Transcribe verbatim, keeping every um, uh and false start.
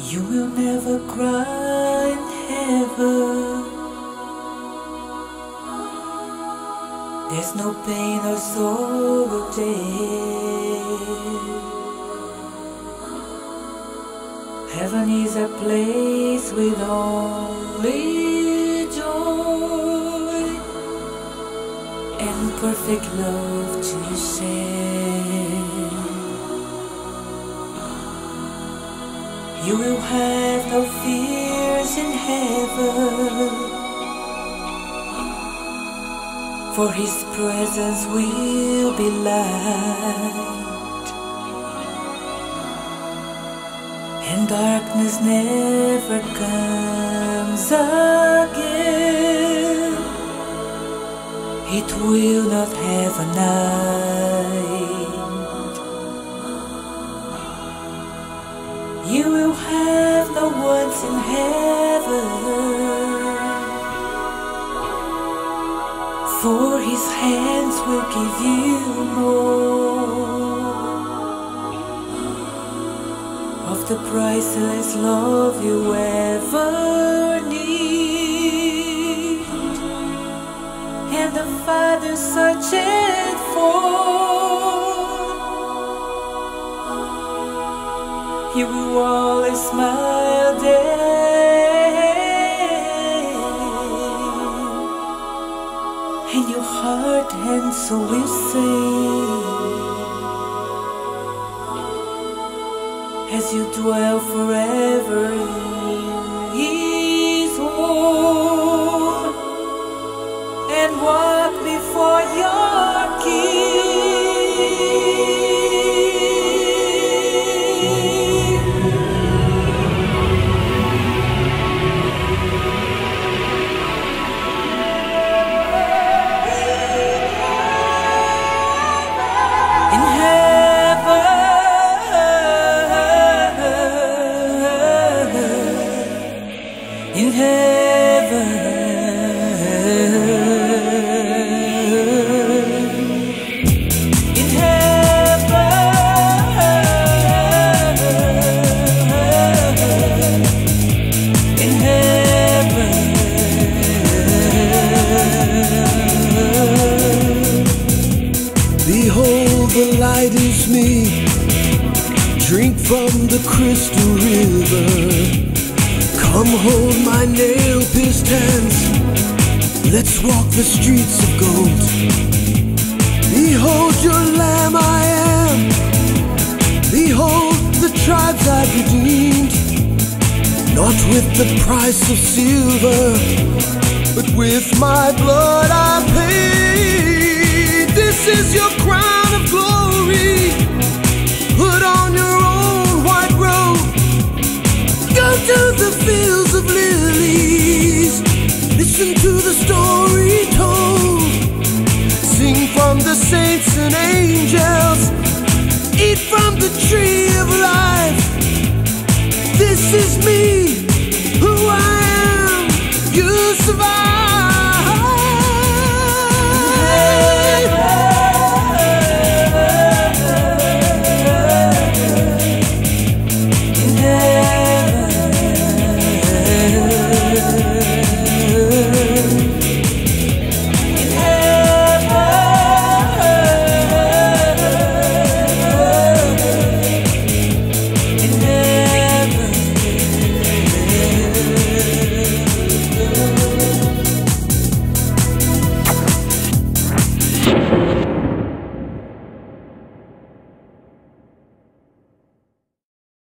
You will never cry in heaven. There's no pain or sorrow there. Heaven is a place with only joy and perfect love to share. You will have no fears in heaven, for His presence will be light, and darkness never comes again. It will not have a night. You will have no wants in heaven, for His hands will give you more of the priceless love you ever need, and the Father searching for. He will always smile there, and your heart and soul will sing as you dwell forever in His home and walk before your King. In heaven, in heaven, in heaven. Behold, the light is me. Drink from the crystal river. Come hold my nail-pierced hands. Let's walk the streets of gold. Behold your Lamb I am. Behold the tribes I've redeemed. Not with the price of silver, but with my blood I paid. This is your crown of glory. Put on your own white robe. Go to the fields of lilies. Listen to the story told. Sing from the saints and angels. Eat from the tree of life.